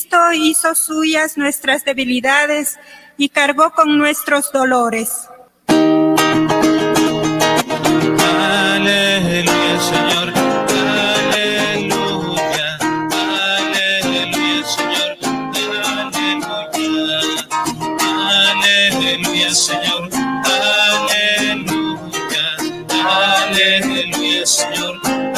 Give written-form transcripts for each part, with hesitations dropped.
Cristo hizo suyas nuestras debilidades y cargó con nuestros dolores. Aleluya, Señor. Aleluya. Aleluya, Señor. Aleluya. Aleluya, Señor. Aleluya. Aleluya, Señor.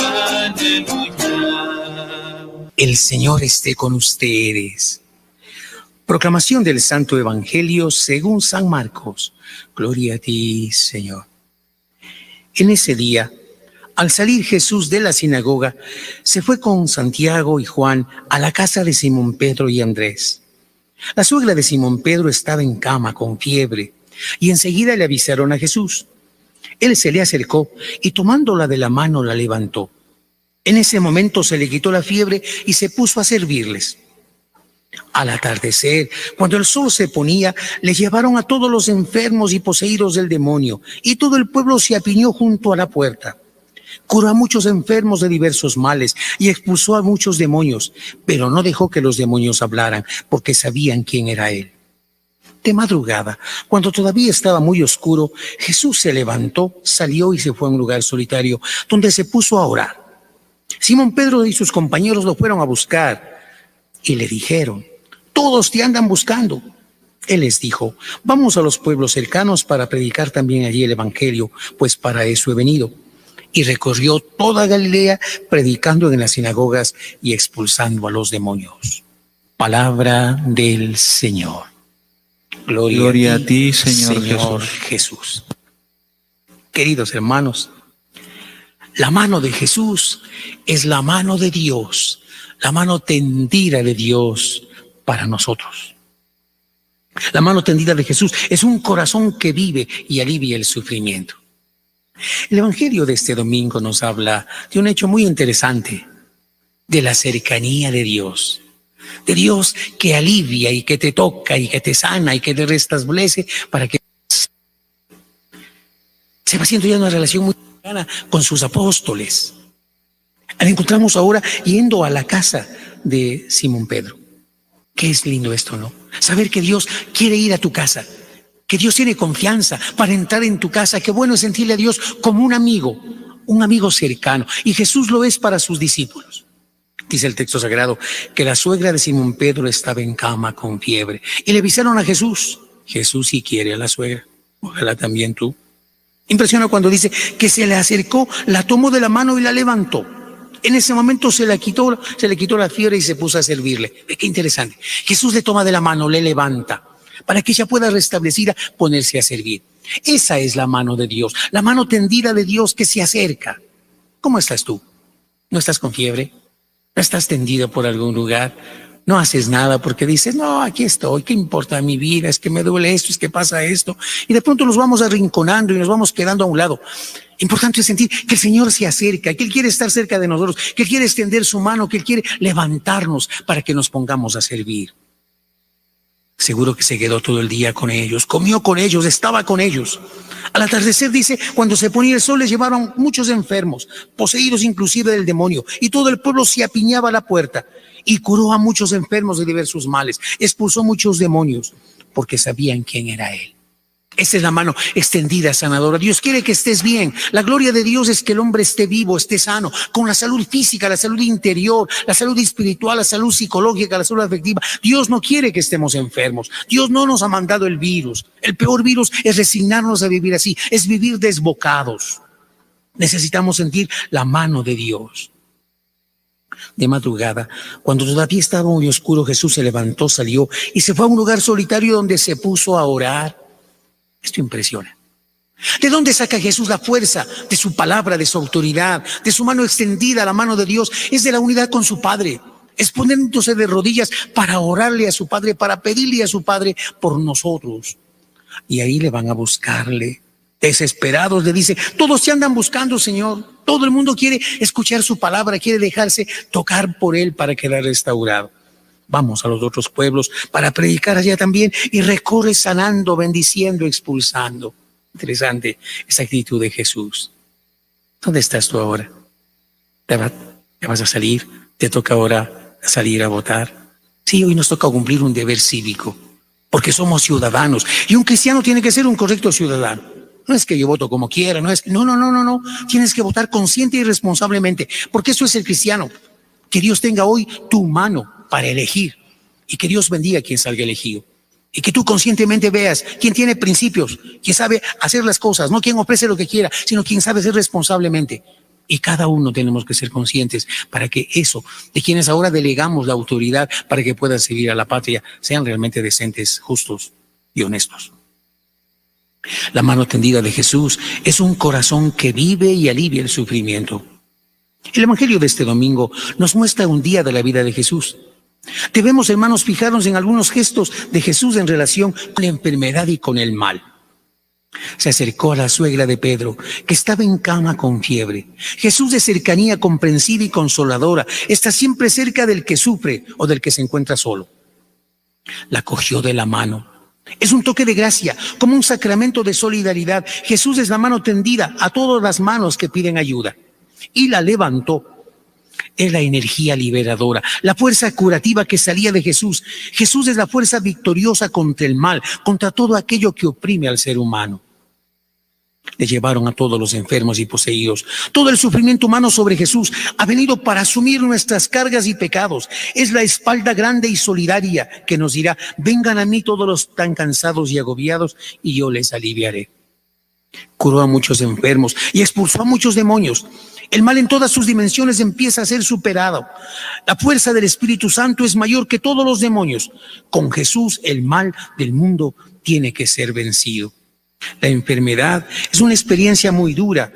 Aleluya. El Señor esté con ustedes. Proclamación del Santo Evangelio según San Marcos. Gloria a ti, Señor. En ese día, al salir Jesús de la sinagoga, se fue con Santiago y Juan a la casa de Simón Pedro y Andrés. La suegra de Simón Pedro estaba en cama con fiebre y enseguida le avisaron a Jesús. Él se le acercó y tomándola de la mano la levantó. En ese momento se le quitó la fiebre y se puso a servirles. Al atardecer, cuando el sol se ponía, le llevaron a todos los enfermos y poseídos del demonio, y todo el pueblo se apiñó junto a la puerta. Curó a muchos enfermos de diversos males y expulsó a muchos demonios, pero no dejó que los demonios hablaran, porque sabían quién era él. De madrugada, cuando todavía estaba muy oscuro, Jesús se levantó, salió y se fue a un lugar solitario, donde se puso a orar. Simón Pedro y sus compañeros lo fueron a buscar y le dijeron: todos te andan buscando. Él les dijo: vamos a los pueblos cercanos para predicar también allí el evangelio, pues para eso he venido. Y recorrió toda Galilea, predicando en las sinagogas y expulsando a los demonios. Palabra del Señor. Gloria a ti, Señor Jesús. Queridos hermanos, la mano de Jesús es la mano de Dios, la mano tendida de Dios para nosotros. La mano tendida de Jesús es un corazón que vive y alivia el sufrimiento. El Evangelio de este domingo nos habla de un hecho muy interesante, de la cercanía de Dios que alivia y que te toca y que te sana y que te restablece para que se va haciendo ya una relación muy cercana con sus apóstoles. La encontramos ahora yendo a la casa de Simón Pedro. Qué es lindo esto, ¿no? Saber que Dios quiere ir a tu casa, que Dios tiene confianza para entrar en tu casa. Qué bueno es sentirle a Dios como un amigo cercano. Y Jesús lo es para sus discípulos. Dice el texto sagrado que la suegra de Simón Pedro estaba en cama con fiebre y le avisaron a Jesús. Jesús sí quiere a la suegra, ojalá también tú. Impresiona cuando dice que se le acercó, la tomó de la mano y la levantó. En ese momento se le quitó la fiebre y se puso a servirle. Qué interesante. Jesús le toma de la mano, le levanta, para que ella pueda restablecida ponerse a servir. Esa es la mano de Dios, la mano tendida de Dios que se acerca. ¿Cómo estás tú? ¿No estás con fiebre? ¿No estás tendido por algún lugar? No haces nada porque dices: no, aquí estoy, ¿qué importa mi vida? Es que me duele esto, es que pasa esto. Y de pronto nos vamos arrinconando y nos vamos quedando a un lado. Importante es sentir que el Señor se acerca, que Él quiere estar cerca de nosotros, que Él quiere extender su mano, que Él quiere levantarnos para que nos pongamos a servir. Seguro que se quedó todo el día con ellos, comió con ellos, estaba con ellos. Al atardecer, dice, cuando se ponía el sol, les llevaron muchos enfermos, poseídos inclusive del demonio, y todo el pueblo se apiñaba a la puerta, y curó a muchos enfermos de diversos males, expulsó muchos demonios, porque sabían quién era Él. Esa es la mano extendida, sanadora. Dios quiere que estés bien. La gloria de Dios es que el hombre esté vivo, esté sano, con la salud física, la salud interior, la salud espiritual, la salud psicológica, la salud afectiva. Dios no quiere que estemos enfermos. Dios no nos ha mandado el virus. El peor virus es resignarnos a vivir así, es vivir desbocados. Necesitamos sentir la mano de Dios. De madrugada, cuando todavía estaba muy oscuro, Jesús se levantó, salió y se fue a un lugar solitario donde se puso a orar. Esto impresiona. ¿De dónde saca Jesús la fuerza? De su palabra, de su autoridad, de su mano extendida, la mano de Dios. Es de la unidad con su Padre. Es poniéndose de rodillas para orarle a su Padre, para pedirle a su Padre por nosotros. Y ahí le van a buscarle. Desesperados le dice: todos te andan buscando, Señor. Todo el mundo quiere escuchar su palabra, quiere dejarse tocar por Él para quedar restaurado. Vamos a los otros pueblos para predicar allá también, y recorre sanando, bendiciendo, expulsando. Interesante esa actitud de Jesús. ¿Dónde estás tú ahora? ¿Te vas a salir? ¿Te toca ahora salir a votar? Sí, hoy nos toca cumplir un deber cívico, porque somos ciudadanos. Y un cristiano tiene que ser un correcto ciudadano. No es que yo voto como quiera, no es que, no. Tienes que votar consciente y responsablemente, porque eso es el cristiano. Que Dios tenga hoy tu mano para elegir y que Dios bendiga a quien salga elegido. Y que tú conscientemente veas quién tiene principios, quién sabe hacer las cosas, no quien ofrece lo que quiera, sino quien sabe ser responsablemente. Y cada uno tenemos que ser conscientes para que eso, de quienes ahora delegamos la autoridad para que puedan servir a la patria, sean realmente decentes, justos y honestos. La mano tendida de Jesús es un corazón que vive y alivia el sufrimiento. El Evangelio de este domingo nos muestra un día de la vida de Jesús. Debemos, hermanos, fijarnos en algunos gestos de Jesús en relación con la enfermedad y con el mal. Se acercó a la suegra de Pedro, que estaba en cama con fiebre. Jesús, de cercanía comprensiva y consoladora, está siempre cerca del que sufre o del que se encuentra solo. La cogió de la mano. Es un toque de gracia, como un sacramento de solidaridad. Jesús es la mano tendida a todas las manos que piden ayuda. Y la levantó. Es la energía liberadora, la fuerza curativa que salía de Jesús. Jesús es la fuerza victoriosa contra el mal, contra todo aquello que oprime al ser humano. Le llevaron a todos los enfermos y poseídos. Todo el sufrimiento humano sobre Jesús ha venido para asumir nuestras cargas y pecados. Es la espalda grande y solidaria que nos dirá: vengan a mí todos los tan cansados y agobiados y yo les aliviaré. Curó a muchos enfermos y expulsó a muchos demonios. El mal en todas sus dimensiones empieza a ser superado. La fuerza del Espíritu Santo es mayor que todos los demonios. Con Jesús el mal del mundo tiene que ser vencido. La enfermedad es una experiencia muy dura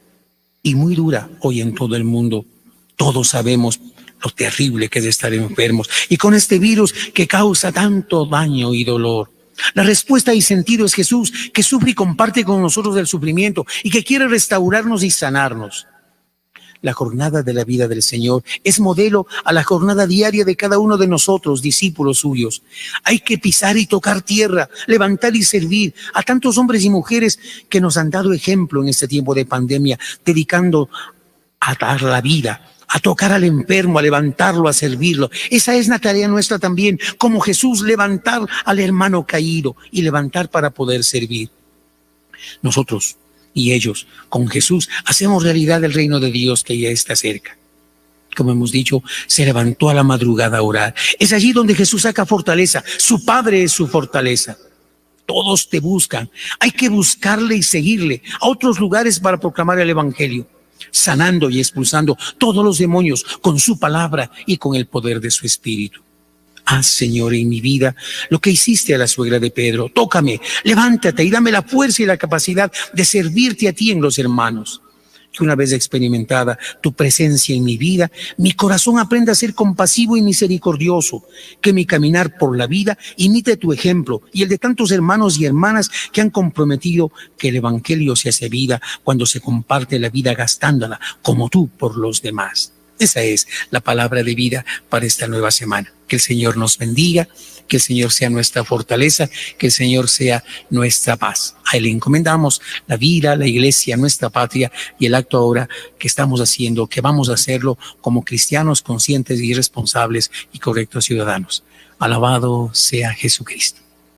y muy dura hoy en todo el mundo. Todos sabemos lo terrible que es estar enfermos y con este virus que causa tanto daño y dolor. La respuesta y sentido es Jesús, que sufre y comparte con nosotros el sufrimiento y que quiere restaurarnos y sanarnos. La jornada de la vida del Señor es modelo a la jornada diaria de cada uno de nosotros, discípulos suyos. Hay que pisar y tocar tierra, levantar y servir a tantos hombres y mujeres que nos han dado ejemplo en este tiempo de pandemia, dedicando a dar la vida, a tocar al enfermo, a levantarlo, a servirlo. Esa es la tarea nuestra también, como Jesús, levantar al hermano caído y levantar para poder servir. Nosotros y ellos, con Jesús, hacemos realidad el reino de Dios que ya está cerca. Como hemos dicho, se levantó a la madrugada a orar. Es allí donde Jesús saca fortaleza. Su Padre es su fortaleza. Todos te buscan. Hay que buscarle y seguirle a otros lugares para proclamar el Evangelio, sanando y expulsando todos los demonios con su palabra y con el poder de su Espíritu. Haz, Señor, en mi vida lo que hiciste a la suegra de Pedro. Tócame, levántate y dame la fuerza y la capacidad de servirte a ti en los hermanos. Que una vez experimentada tu presencia en mi vida, mi corazón aprenda a ser compasivo y misericordioso. Que mi caminar por la vida imite tu ejemplo y el de tantos hermanos y hermanas que han comprometido que el Evangelio se hace vida cuando se comparte la vida gastándola como tú por los demás. Esa es la palabra de vida para esta nueva semana. Que el Señor nos bendiga, que el Señor sea nuestra fortaleza, que el Señor sea nuestra paz. A Él le encomendamos la vida, la iglesia, nuestra patria y el acto ahora que estamos haciendo, que vamos a hacerlo como cristianos conscientes y responsables y correctos ciudadanos. Alabado sea Jesucristo.